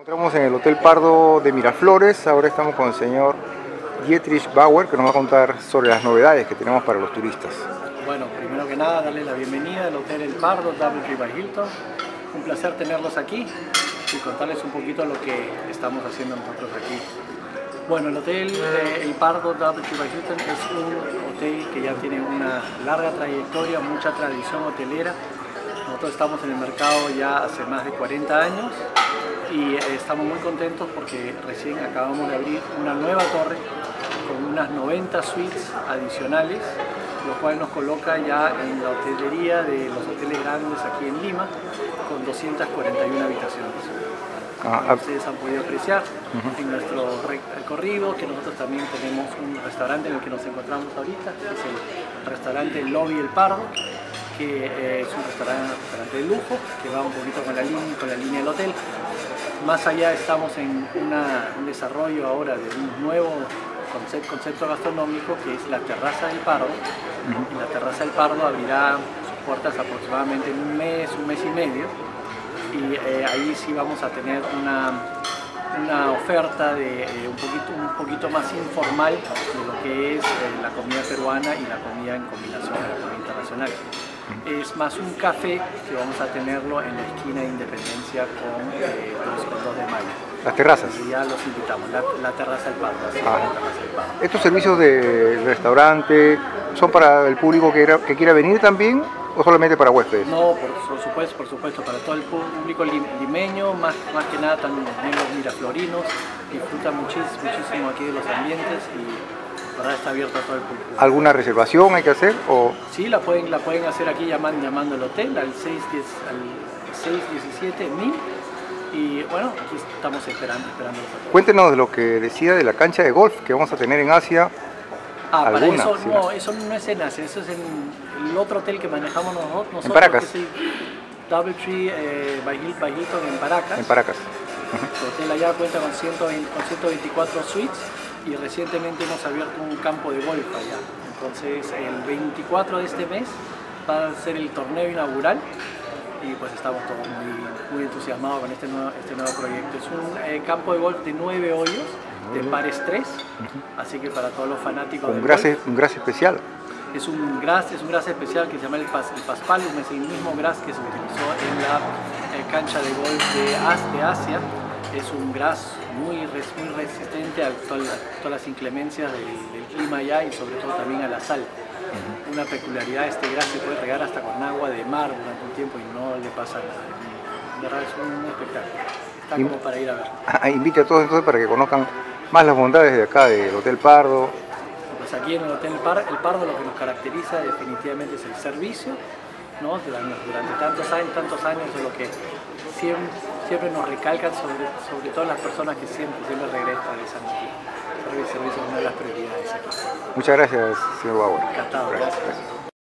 Entramos en el Hotel Pardo de Miraflores. Ahora estamos con el señor Dietrich Bauer, que nos va a contar sobre las novedades que tenemos para los turistas. Bueno, primero que nada, darles la bienvenida al Hotel El Pardo, DoubleTree by Hilton. Un placer tenerlos aquí y contarles un poquito lo que estamos haciendo nosotros aquí. Bueno, el Hotel El Pardo, DoubleTree by Hilton es un hotel que ya tiene una larga trayectoria, mucha tradición hotelera. Nosotros estamos en el mercado ya hace más de 40 años y estamos muy contentos porque recién acabamos de abrir una nueva torre con unas 90 suites adicionales, lo cual nos coloca ya en la hotelería de los hoteles grandes aquí en Lima, con 241 habitaciones. Ustedes han podido apreciar en nuestro recorrido que nosotros también tenemos un restaurante en el que nos encontramos ahorita, que es el restaurante Lobby El Pardo, que es un restaurante de lujo, que va un poquito con la línea del hotel. Más allá estamos en un desarrollo ahora de un nuevo concepto gastronómico, que es la Terraza del Pardo. Y la Terraza del Pardo abrirá sus puertas aproximadamente en un mes y medio. Y ahí sí vamos a tener una oferta de un poquito más informal de lo que es la comida peruana y la comida en combinación con la comida internacional. Es más un café que vamos a tenerlo en la esquina de Independencia con 2 de mayo. Las terrazas. Y ya los invitamos, la Terraza del Pardo. ¿Estos servicios de restaurante son para el público que quiera venir también o solamente para huéspedes? No, por supuesto, para todo el público limeño, más que nada también los miraflorinos, disfrutan muchísimo aquí de los ambientes y ahora está abierto a todo el público. ¿Alguna reservación hay que hacer? O... Sí, la pueden hacer aquí llamando al hotel al 617-1000 y bueno, aquí estamos esperando. Cuéntenos de lo que decía de la cancha de golf que vamos a tener en Asia. Para eso, no, eso no es en Asia, eso es en el otro hotel que manejamos nosotros. En Paracas. Que es el DoubleTree by Hilton en Paracas. En Paracas. El hotel allá cuenta con 124 suites y recientemente hemos abierto un campo de golf allá. Entonces el 24 de este mes va a ser el torneo inaugural y pues estamos todos muy entusiasmados con este nuevo proyecto. Es un campo de golf de 9 hoyos, de pares 3, así que para todos los fanáticos un gras especial. Es un gras especial que se llama el Paspalum, es el mismo gras que se utilizó en la cancha de golf de Asia. Es un gras muy resistente a todas las inclemencias del clima allá y sobre todo también a la sal. Una peculiaridad, este gras se puede regar hasta con agua de mar durante un tiempo y no le pasa nada. De verdad es un espectáculo. Está como para ir a ver. Invite a todos entonces para que conozcan más las bondades de acá del Hotel Pardo. Pues aquí en el Hotel El Pardo lo que nos caracteriza definitivamente es el servicio, ¿no? Durante tantos años es lo que siempre nos recalcan sobre todo las personas que siempre regresan a esa noticia. El servicio es una de las prioridades aquí. Muchas gracias, señor Bauer. Encantado, gracias.